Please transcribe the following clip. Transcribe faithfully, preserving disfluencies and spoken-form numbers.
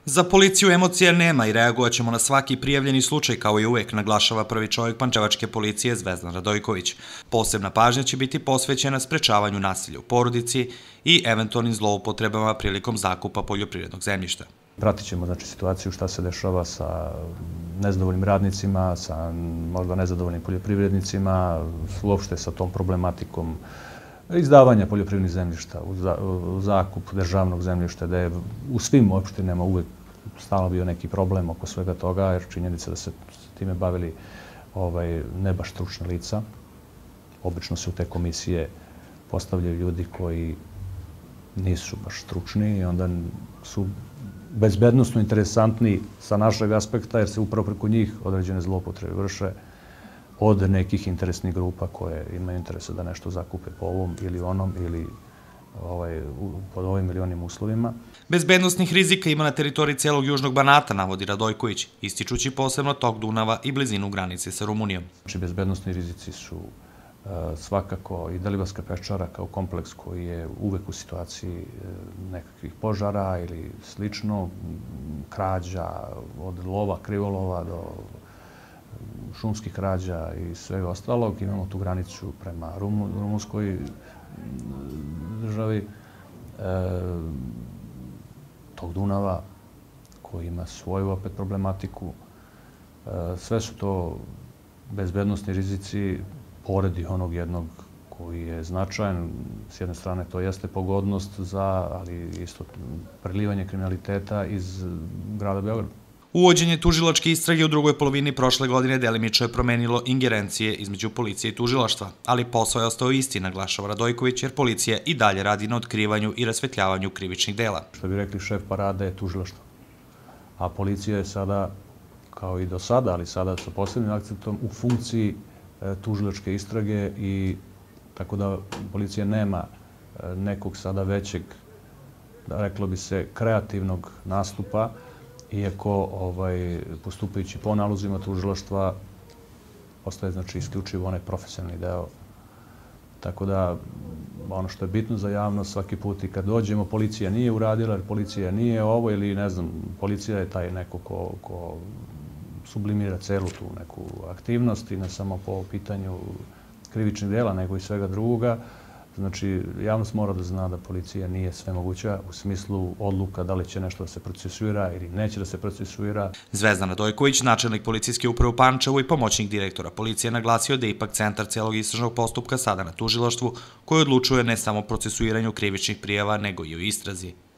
Za policiju emocija nema i reagovat ćemo na svaki prijavljeni slučaj, kao i uvek, naglašava prvi čovjek pančevačke policije Zvezdan Radojković. Posebna pažnja će biti posvećena sprečavanju nasilja u porodici i eventualnim zloupotrebama prilikom zakupa poljoprivrednog zemljišta. Pratit ćemo znači, situaciju šta se dešava sa nezadovoljnim radnicima, sa možda nezadovoljnim poljoprivrednicima, uopšte sa tom problematikom izdavanja poljoprivrednih zemljišta u zakup državnog zemljišta, da je u svim opštinama uvek stalno bio neki problem oko svega toga, jer činjenica da se time bavili ne baš stručna lica. Obično se u te komisije postavljaju ljudi koji nisu baš stručni i onda su bezbednosno interesantni sa našeg aspekta, jer se upravo preko njih određene zloupotrebe vrše od nekih interesnih grupa koje imaju interese da nešto zakupe po ovom ili onom ili pod ovim ili onim uslovima. Bezbednostnih rizika ima na teritoriji celog Južnog Banata, navodi Radojković, ističući posebno tok Dunava i blizinu granice sa Rumunijom. Bezbednostni rizici su svakako i Deliblatska pečara kao kompleks koji je uvek u situaciji nekakvih požara ili slično, krađa od lova, krivolova do šumskih krađa i svega ostalog. Imamo tu granicu prema rumunskoj državi, tog Dunava koji ima svoju opet problematiku. Sve su to bezbednostni rizici pored onog jednog koji je značajan. S jedne strane to jeste pogodnost za, ali isto prelivanje kriminaliteta iz grada Beograda. Uvođenje tužilačke istrage u drugoj polovini prošle godine delimično je promenilo ingerencije između policije i tužilaštva, ali posao je ostao isti, naglašava Radojković, jer policija i dalje radi na otkrivanju i rasvetljavanju krivičnih dela. Što bi rekli, šef parade je tužilaštvo. A policija je sada, kao i do sada, ali sada sa posebnim akcentom, u funkciji tužilačke istrage i tako da policija nema nekog sada većeg, reklo bi se, kreativnog nastupa, iako postupajući po nalozima tužilaštva ostaje znači isključivo onaj profesionalni deo. Tako da ono što je bitno za javnost svaki put i kad dođemo, policija nije uradila, jer policija nije ovo ili ne znam, policija je taj neko ko sublimira celu tu neku aktivnost i ne samo po pitanju krivičnih dela, nego i svega drugoga. Znači, javnost mora da zna da policija nije svemoguća u smislu odluka da li će nešto da se procesuira ili neće da se procesuira. Zvezdan Radojković, načelnik policijske uprave u Pančevu i pomoćnik direktora policije, naglasio da je ipak centar celog istražnog postupka sada na tužilaštvu koji odlučuje ne samo o procesuiranju krivičnih prijava, nego i o istrazi.